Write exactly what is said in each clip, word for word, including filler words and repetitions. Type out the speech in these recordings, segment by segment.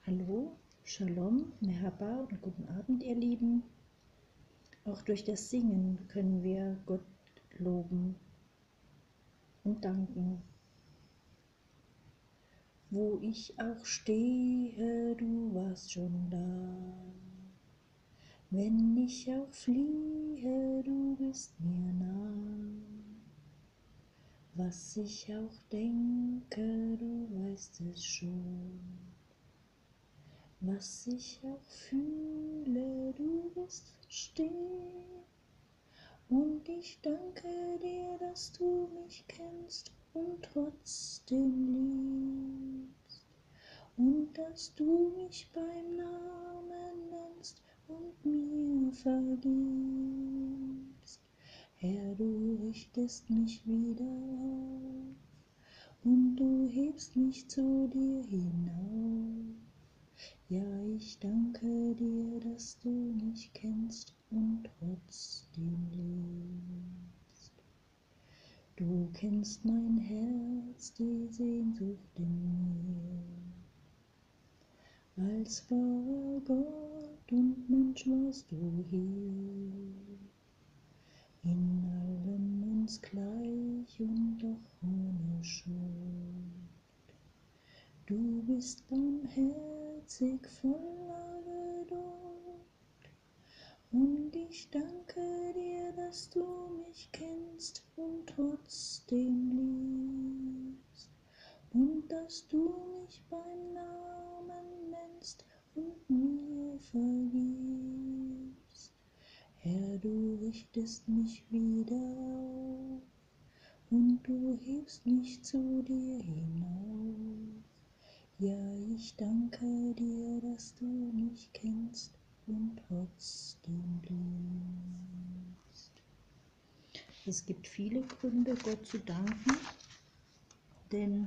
Hallo, Shalom, Merhaba und guten Abend, ihr Lieben. Auch durch das Singen können wir Gott loben und danken. Wo ich auch stehe, du warst schon da. Wenn ich auch fliehe, du bist mir nah. Was ich auch denke, du weißt es schon. Was ich auch fühle, du wirst verstehen. Und ich danke dir, dass du mich kennst und trotzdem liebst. Und dass du mich beim Namen nennst und mir vergibst. Herr, du richtest mich wieder auf und du hebst mich zu dir hinauf. Ja, ich danke dir, dass du mich kennst und trotzdem liebst. Du kennst mein Herz, die Sehnsucht in mir. Als wahrer Gott und Mensch warst du hier. In allem uns gleich und doch ohne Schuld. Du bist barmherzig, voller Geduld, und ich danke dir, dass du mich kennst und trotzdem liebst, und dass du mich beim Namen nennst und mir vergibst. Herr, du richtest mich wieder auf, und du hebst mich zu dir hinauf. Ja, ich danke dir, dass du mich kennst und trotzdem liebst. Es gibt viele Gründe, Gott zu danken, denn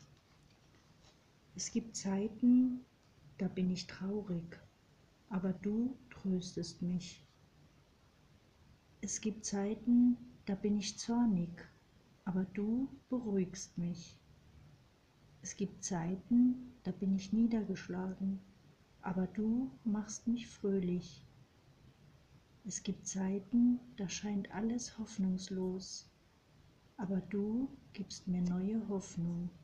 es gibt Zeiten, da bin ich traurig, aber du tröstest mich. Es gibt Zeiten, da bin ich zornig, aber du beruhigst mich. Es gibt Zeiten, da bin ich niedergeschlagen, aber du machst mich fröhlich. Es gibt Zeiten, da scheint alles hoffnungslos, aber du gibst mir neue Hoffnung.